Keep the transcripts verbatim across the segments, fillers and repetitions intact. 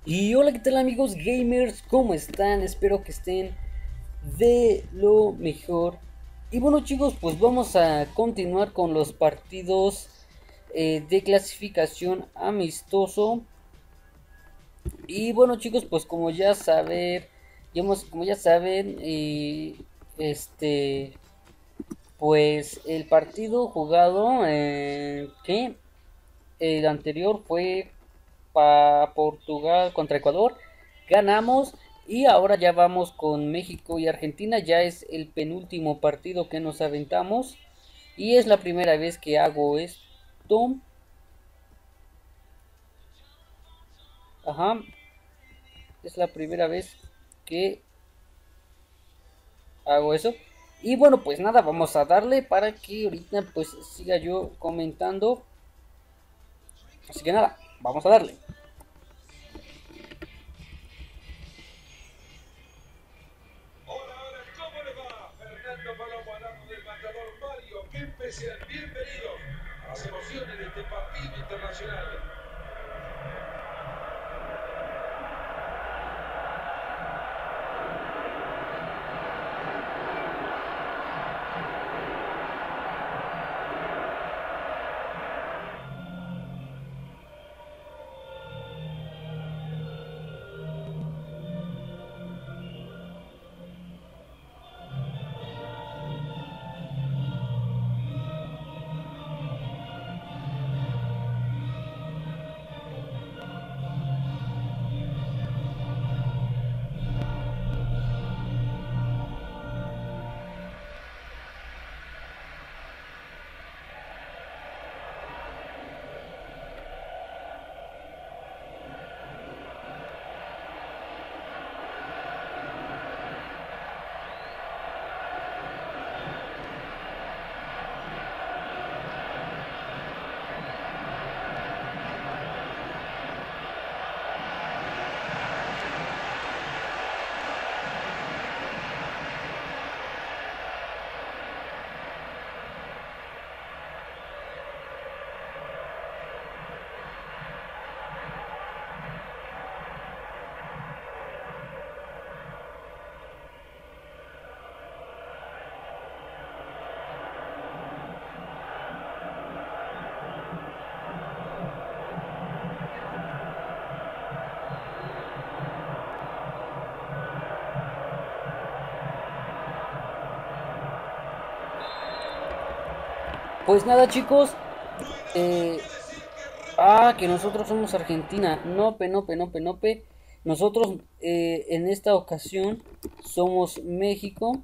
Y hola, ¿qué tal amigos gamers? ¿Cómo están? Espero que estén de lo mejor. Y bueno chicos, pues vamos a continuar con los partidos eh, de clasificación amistoso. Y bueno chicos, pues como ya saben, ya hemos- como ya saben, eh, este, pues el partido jugado, eh, que el anterior fue para Portugal contra Ecuador. Ganamos y ahora ya vamos con México y Argentina. Ya es el penúltimo partido que nos aventamos. Y es la primera vez que hago esto. Ajá. Es la primera vez que hago eso. Y bueno, pues nada, vamos a darle para que ahorita pues siga yo comentando. Así que nada, vamos a darle. Hola, hola, ¿cómo le va? Fernando Palomo al lado del matador Mario Kempes, sean bienvenidos a las emociones de este partido internacional. Pues nada chicos. Ruidoso Eh, quiere decir que Ah, que rematamos. nosotros somos Argentina. Nope, nope, nope, nope. Nosotros eh, en esta ocasión somos México.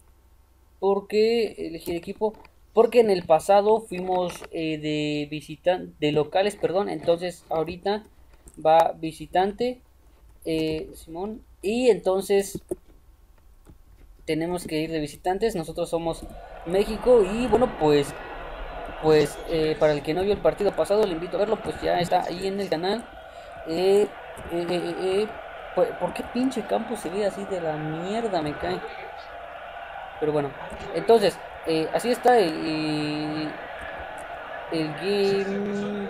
Porque elegir equipo. Porque en el pasado fuimos eh, de visitan de locales, perdón. Entonces ahorita va visitante, eh, Simón. Y entonces tenemos que ir de visitantes. Nosotros somos México. Y bueno, pues pues eh, para el que no vio el partido pasado, le invito a verlo, pues ya está ahí en el canal. Eh, eh, eh, eh, eh, pues, ¿por qué pinche campo se ve así de la mierda? Me cae. Pero bueno, entonces, eh, así está el, el gameplay.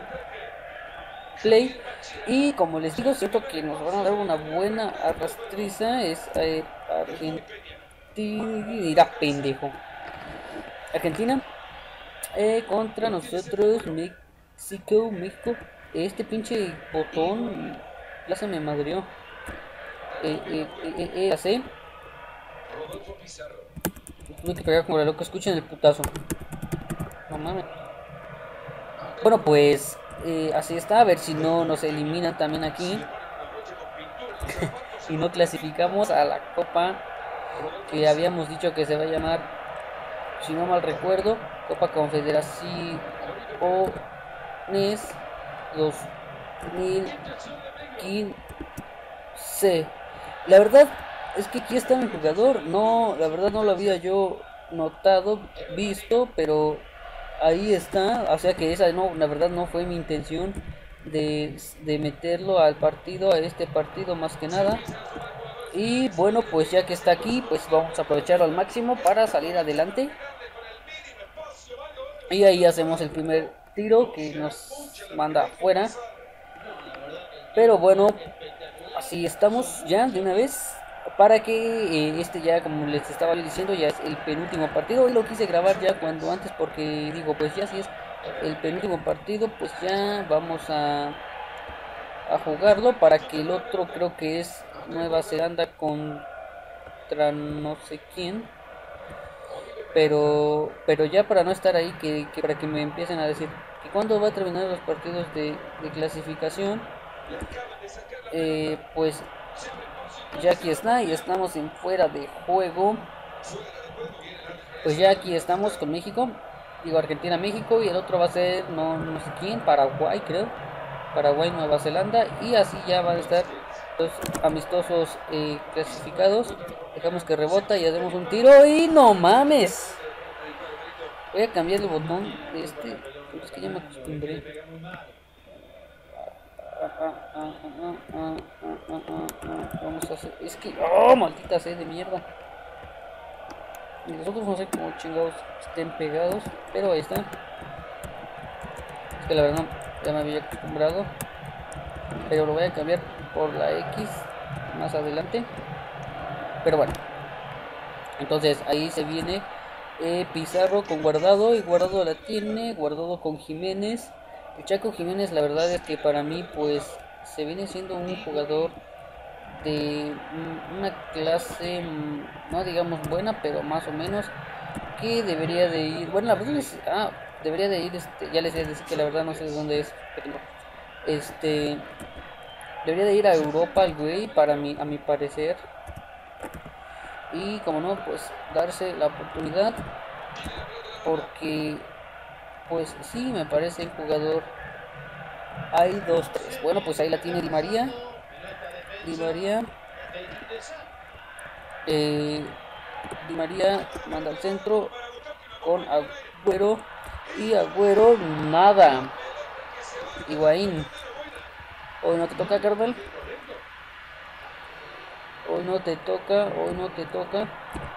Y como les digo, siento que nos van a dar una buena arrastriza. Es eh, Argentina. Dirá pendejo. Argentina eh, contra nosotros, México, México. Este pinche botón ya se me madrió. Eh, eh, eh, eh, eh, así. Rodolfo Pizarro. Tuve que pegar como la loca. Escuchen el putazo. No mames. Bueno, pues eh, así está. A ver si no nos eliminan también Si aquí. le ponen una brocha con pintura en los zapatos, se Y lo no recuerdo. clasificamos a la copa Rodolfo que Pizarro. habíamos dicho que se va a llamar, si no mal recuerdo, Copa Confederaciones Oliver dos mil quince. México. La verdad es que aquí está mi jugador. No, la verdad no lo había yo notado, visto, pero ahí está. O sea que esa no, la verdad no fue mi intención de, de meterlo al partido, a este partido más que nada. Y bueno, pues ya que está aquí, pues vamos a aprovecharlo al máximo para salir adelante. Y ahí hacemos el primer tiro que nos manda afuera. Pero bueno, así estamos ya de una vez. Para que eh, este ya, como les estaba diciendo, ya es el penúltimo partido. Y lo quise grabar ya cuando antes porque digo, pues ya si es el penúltimo partido, pues ya vamos a, a jugarlo. Para que el otro creo que es Nueva Zelanda contra no sé quién. Pero, pero ya para no estar ahí, que, que para que me empiecen a decir que cuándo va a terminar los partidos de, de clasificación, eh, pues ya aquí está y estamos en fuera de juego. Pues ya aquí estamos con México, digo Argentina, México, y el otro va a ser no, no sé quién, Paraguay creo, Paraguay, Nueva Zelanda, y así ya van a estar los amistosos eh, clasificados. Dejamos que rebota y hacemos un tiro y no mames. Voy a cambiar el botón de este, porque es que ya me acostumbré. Vamos a hacer, es que, oh, maldita sed de mierda. Y los otros no sé cómo chingados estén pegados, pero ahí están. Es que la verdad ya me había acostumbrado, pero lo voy a cambiar por la X más adelante. Pero bueno, entonces ahí se viene eh, Pizarro con Guardado, y Guardado la tiene, Guardado con Jiménez. El Chaco Jiménez, la verdad es que para mí pues se viene siendo un jugador de una clase, no digamos buena, pero más o menos, que debería de ir, bueno, la verdad es, ah, debería de ir, este, ya les voy a decir que la verdad no sé de dónde es, pero este, debería de ir a Europa el güey, para mi, a mi parecer, y como no, pues darse la oportunidad, porque pues sí, me parece el jugador. Hay dos, tres. Bueno, pues ahí la tiene Di María. Di María. Eh, Di María manda al centro con Agüero. Y Agüero nada. Higuaín. Hoy no te toca, carnal. Hoy no te toca. Hoy no te toca.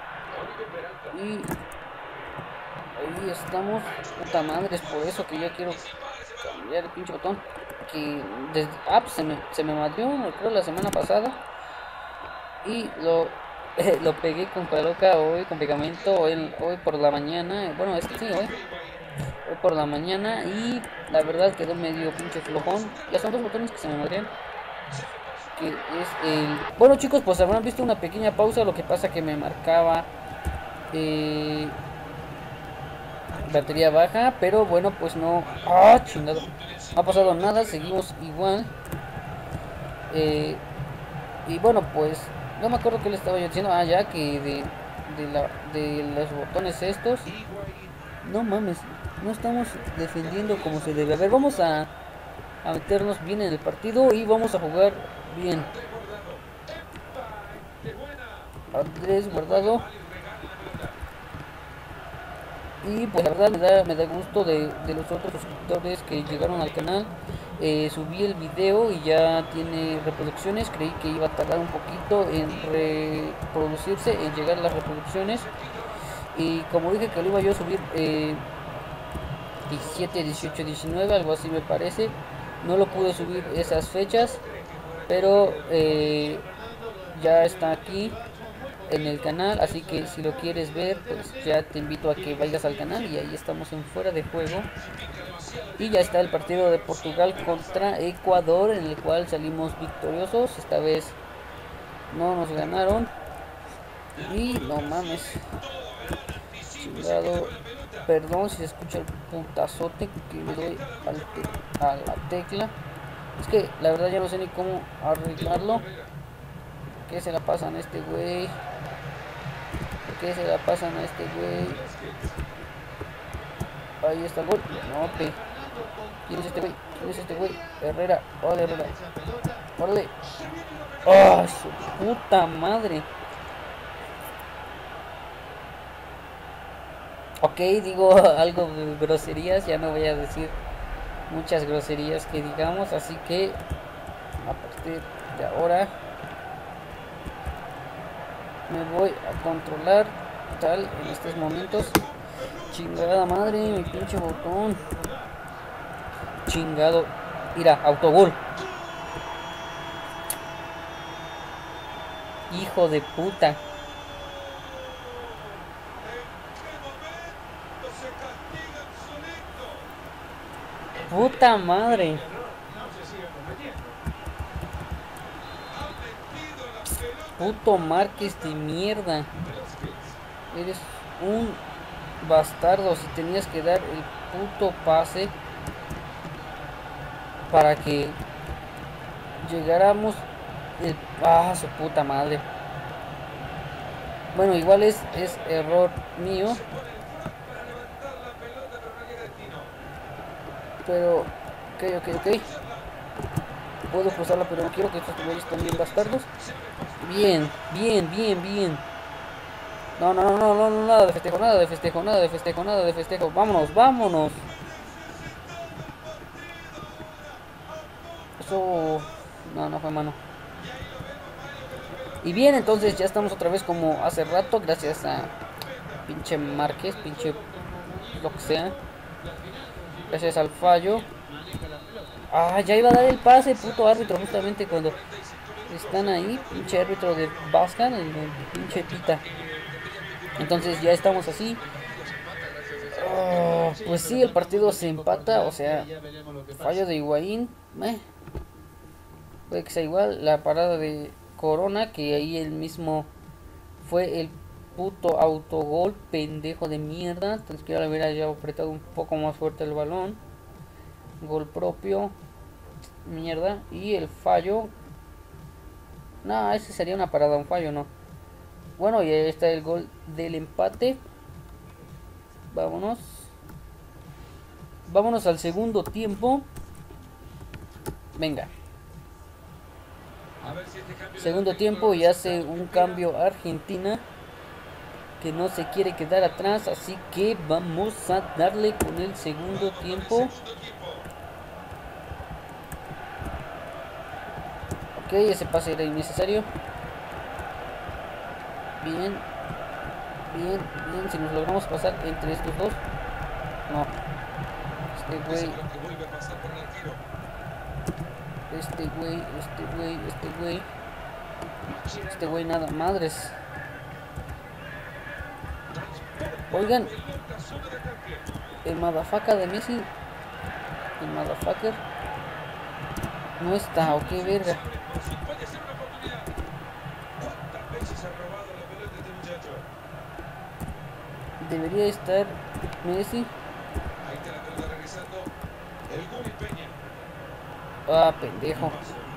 Y ahí estamos. Puta madre, es por eso que ya quiero cambiar el pinche botón. Que desde ah, pues se me, se me madrió, creo, la semana pasada. Y lo, eh, lo pegué con caloca hoy, con pegamento, hoy, hoy por la mañana. Bueno, es que sí, hoy. Hoy por la mañana. Y la verdad quedó medio pinche flojón. Ya son dos botones que se me madrean. Que es el... Bueno, chicos, pues habrán visto una pequeña pausa. Lo que pasa que me marcaba eh, batería baja, pero bueno, pues no. ¡Ah, chingado! No ha pasado nada, seguimos igual. Eh, y bueno, pues no me acuerdo qué le estaba yo diciendo. Ah, ya que de, de, la, de los botones estos. No mames, no estamos defendiendo como se debe. A ver, vamos a, a meternos bien en el partido y vamos a jugar bien. Andrés Guardado. Y pues la verdad me da, me da gusto de, de los otros suscriptores que llegaron al canal. Eh, subí el video y ya tiene reproducciones. Creí que iba a tardar un poquito en reproducirse, en llegar a las reproducciones. Y como dije que lo iba yo a subir eh, diecisiete, dieciocho, diecinueve, algo así me parece. No lo pude subir esas fechas, pero eh, ya está aquí en el canal, así que si lo quieres ver, pues ya te invito a que vayas al canal. Y ahí estamos en fuera de juego y ya está el partido de Portugal contra Ecuador, en el cual salimos victoriosos. Esta vez no nos ganaron y no mames, chingado, perdón si se escucha el putazote que le doy al te a la tecla. Es que la verdad ya no sé ni cómo arreglarlo. ¿Qué se la pasan a este güey? ¿Qué se la pasan a este güey? Ahí está el gol. No, pe. ¿Quién es este güey? ¿Quién es este güey? Herrera. Órale, Herrera. Órale. ¡Oh, su puta madre! Ok, digo algo de groserías. Ya no voy a decir muchas groserías que digamos. Así que a partir de ahora me voy a controlar tal en estos momentos. Chingada madre, mi pinche botón. Chingado. Mira, autogol. Hijo de puta. Puta madre. Puto Márquez de mierda. Eres un bastardo. Si tenías que dar el puto pase para que llegáramos el... Ah, su puta madre. Bueno, igual es, es error mío. Pero, ok, ok, ok. Puedo cruzarla, pero no quiero que estos güeyes también bastardos. Bien, bien, bien, bien. No, no, no, no, no, no, nada de festejo, nada de festejo, nada de festejo, nada de festejo. Vámonos, vámonos. Eso... No, no fue mano. Y bien, entonces ya estamos otra vez como hace rato. Gracias a pinche Márquez, pinche lo que sea. Gracias al fallo. Ah, ya iba a dar el pase, puto árbitro, justamente cuando están ahí. Pinche árbitro de Bascan, el, el pinche pita. Entonces ya estamos así. Oh, pues sí, el partido se empata. O sea, fallo de Higuaín. Eh, puede que sea igual. La parada de Corona, que ahí el mismo fue el puto autogol, pendejo de mierda. Entonces que haber ya apretado un poco más fuerte el balón. Gol propio. Mierda. Y el fallo. No, ese sería una parada, un fallo, no. Bueno, y ahí está el gol del empate. Vámonos. Vámonos al segundo tiempo. Venga. Segundo tiempo y hace un cambio Argentina, que no se quiere quedar atrás, así que vamos a darle con el segundo tiempo. Ok, ese pase era innecesario. Bien, bien, bien. Si nos logramos pasar entre estos dos. No. Este güey. Este güey, este güey, este güey. Este güey nada, madres. Oigan. El motherfucker de Messi. El motherfucker. No está, ok, verga. Debería estar Messi. Ah, pendejo.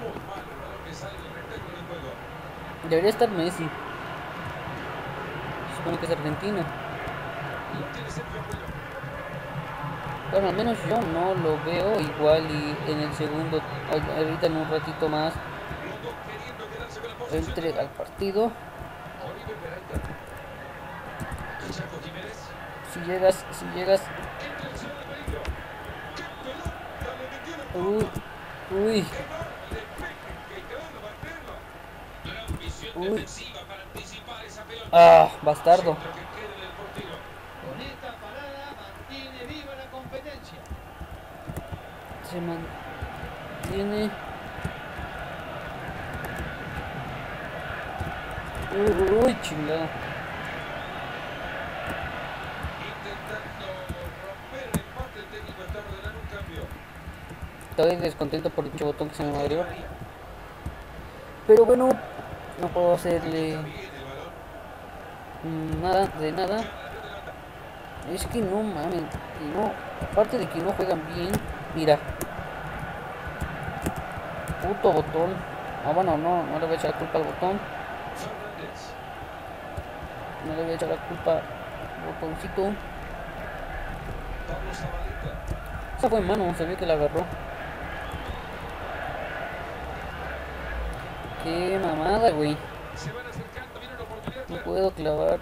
Debería estar Messi. Supone que es argentino. Bueno, al menos yo no lo veo igual, y en el segundo, ahorita en un ratito más, entre al partido. Si llegas, si llegas. Uy, uy. Uy. Ah, bastardo. Se mantiene. Uy, uy, chingada. Estoy descontento por el botón que se me madrió. Pero bueno, no puedo hacerle nada de nada. Es que no mames, no, aparte de que no juegan bien, mira. Puto botón. Ah, bueno, no, no le voy a echar la culpa al botón. No le voy a echar la culpa al botoncito. Esa fue en mano, se ve que la agarró. Qué mamada, güey. No puedo clavar.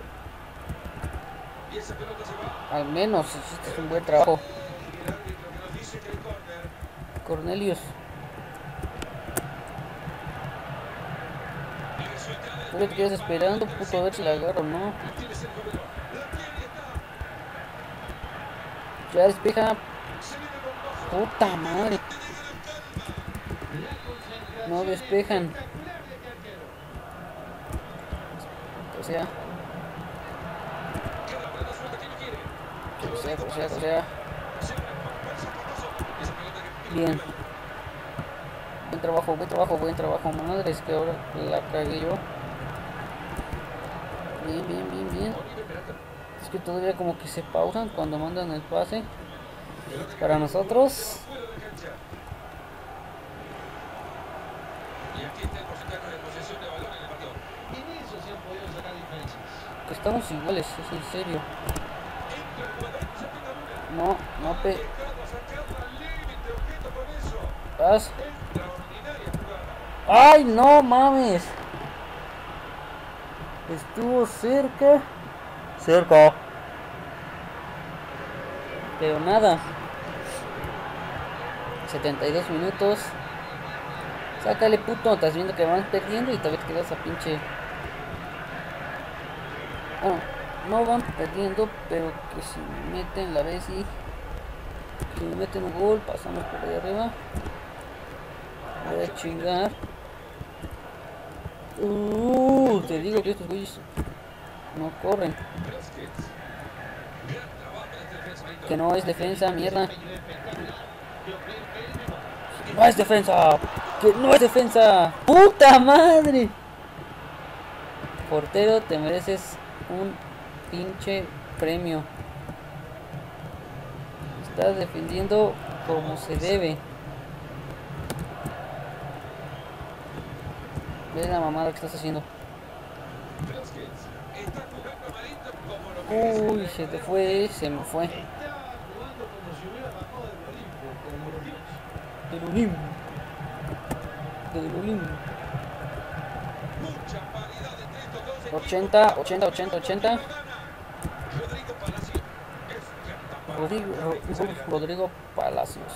Al menos hiciste un buen trabajo, Cornelius. Tú te quedas esperando, puto, a ver si la agarro o no. Ya despeja. Puta madre. No despejan. sea. Que sea, que sea, que sea. Bien. Buen trabajo, buen trabajo, buen trabajo. Madre, es que ahora la cagué yo. Bien, bien, bien, bien. Es que todavía como que se pausan cuando mandan el pase. Para nosotros. Que estamos iguales, es en serio. No, no pe... Vas. ¡Ay, no mames! Estuvo cerca. Cerca. Pero nada. setenta y dos minutos. Sácale, puto. Estás viendo que van perdiendo y todavía te quedas a pinche. Bueno, no van perdiendo, pero que si me meten la vez y si me meten un gol, pasamos por ahí arriba. Voy a chingar. Uh, te digo que estos güeyes no corren. Que no es defensa, mierda. No es defensa. Que no es defensa. ¡Puta madre! Portero, te mereces un pinche premio. Estás defendiendo como se debe. Ve la mamada que estás haciendo. Uy, se te fue, se me fue. Del Olim. Del Olim. ochenta, ochenta, ochenta, ochenta. Rodrigo, Rodrigo Palacios.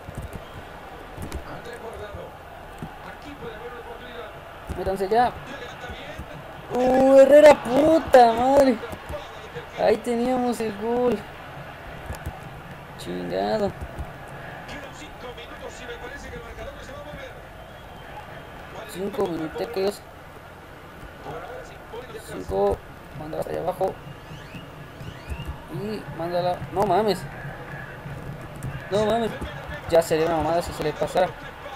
Métanse ya. Uh, Herrera, puta madre. Ahí teníamos el gol. Chingado. Cinco minutos. Cinco. Mándala hasta allá abajo. Y mándala. No mames. No mames. Ya sería una mamada si se le pasara.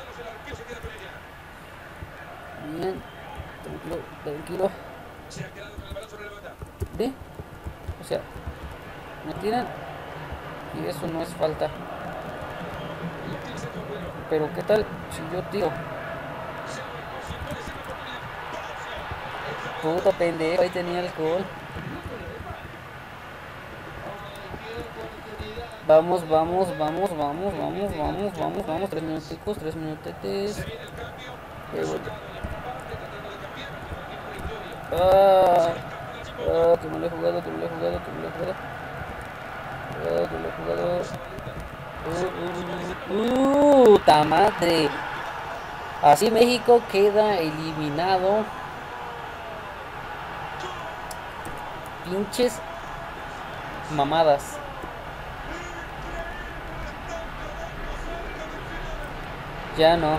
Bien. Tranquilo, tranquilo. ¿Ve? O sea, me tiran y eso no es falta. Pero ¿qué tal si yo tiro? Puto pendejo, ahí tenía el gol. Vamos, vamos, vamos, vamos, vamos, vamos, vamos, vamos. Tres minuticos, tres minutetes. Ah, ah, que me lo he jugado, que me lo he jugado, que me lo he jugado. Ah, que me lo he jugado. Uh, uh, uh, ¡ta madre! Así México queda eliminado. Pinches mamadas. Ya no.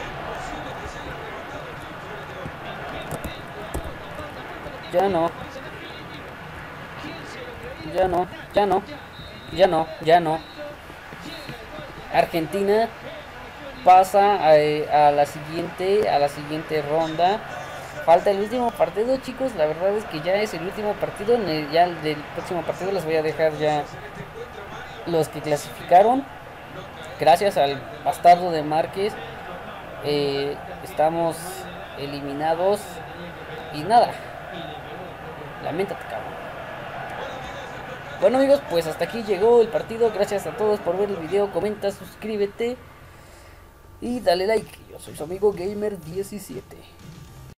Ya no. Ya no. Ya no. Ya no. Ya no. Argentina pasa a, a la siguiente a la siguiente ronda. Falta el último partido, chicos. La verdad es que ya es el último partido. En el, ya el del próximo partido les voy a dejar ya los que clasificaron. Gracias al bastardo de Márquez. Eh, estamos eliminados. Y nada. Lamentate, cabrón. Bueno, amigos, pues hasta aquí llegó el partido. Gracias a todos por ver el video. Comenta, suscríbete y dale like. Yo soy su amigo Gamer diecisiete.